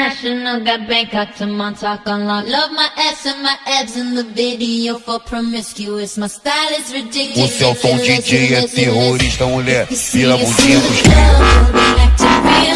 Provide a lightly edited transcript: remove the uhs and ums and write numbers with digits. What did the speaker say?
international, got Bangkok to Montauk on lock. Love my ass and my abs in the video for promiscuous. My style is ridiculous. O Celton DJ é terrorista, mulher. Vira a bundinha pros